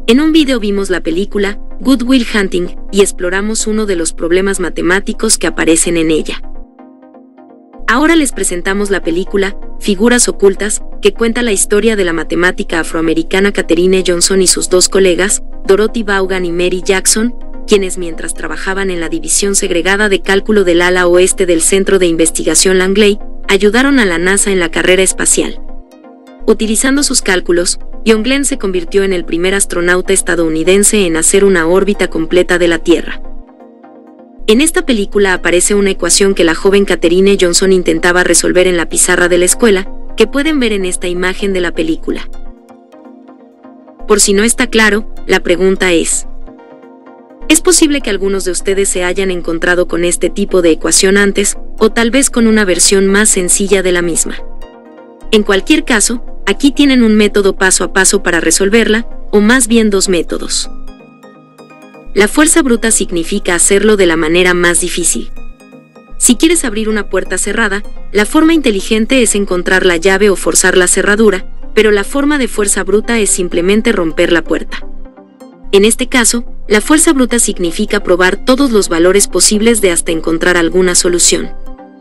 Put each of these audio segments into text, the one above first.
En un video vimos la película Good Will Hunting y exploramos uno de los problemas matemáticos que aparecen en ella. Ahora les presentamos la película Figuras Ocultas, que cuenta la historia de la matemática afroamericana Katherine Johnson y sus dos colegas, Dorothy Vaughan y Mary Jackson, quienes mientras trabajaban en la división segregada de cálculo del ala oeste del Centro de Investigación Langley, ayudaron a la NASA en la carrera espacial. Utilizando sus cálculos, John Glenn se convirtió en el primer astronauta estadounidense en hacer una órbita completa de la Tierra. En esta película aparece una ecuación que la joven Katherine Johnson intentaba resolver en la pizarra de la escuela, que pueden ver en esta imagen de la película. Por si no está claro, la pregunta es: ¿es posible que algunos de ustedes se hayan encontrado con este tipo de ecuación antes, o tal vez con una versión más sencilla de la misma? En cualquier caso, aquí tienen un método paso a paso para resolverla, o más bien dos métodos. La fuerza bruta significa hacerlo de la manera más difícil. Si quieres abrir una puerta cerrada, la forma inteligente es encontrar la llave o forzar la cerradura, pero la forma de fuerza bruta es simplemente romper la puerta. En este caso, la fuerza bruta significa probar todos los valores posibles de hasta encontrar alguna solución.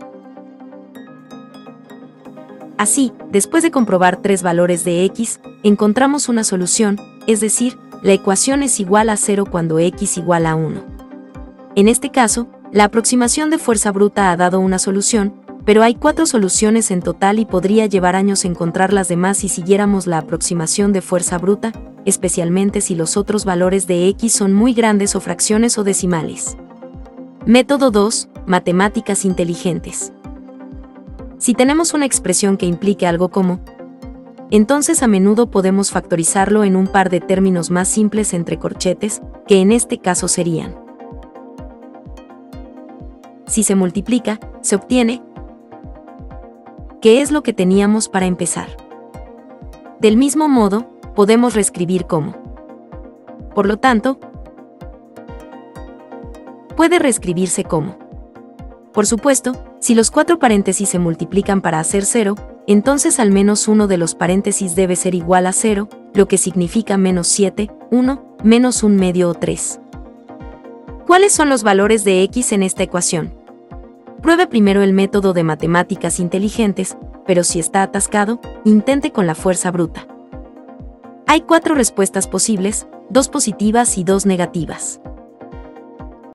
Así, después de comprobar 3 valores de x, encontramos una solución, es decir, la ecuación es igual a 0 cuando x igual a 1. En este caso, la aproximación de fuerza bruta ha dado una solución, pero hay 4 soluciones en total y podría llevar años encontrar las demás si siguiéramos la aproximación de fuerza bruta, especialmente si los otros valores de x son muy grandes o fracciones o decimales. Método 2. Matemáticas inteligentes. Si tenemos una expresión que implique algo como, entonces a menudo podemos factorizarlo en un par de términos más simples entre corchetes, que en este caso serían: si se multiplica, se obtiene, que es lo que teníamos para empezar. Del mismo modo, podemos reescribir como. Por lo tanto, puede reescribirse como. Por supuesto, si los 4 paréntesis se multiplican para hacer 0, entonces al menos uno de los paréntesis debe ser igual a 0, lo que significa menos 7, 1, menos 1 medio o 3. ¿Cuáles son los valores de x en esta ecuación? Pruebe primero el método de matemáticas inteligentes, pero si está atascado, intente con la fuerza bruta. Hay 4 respuestas posibles, 2 positivas y 2 negativas.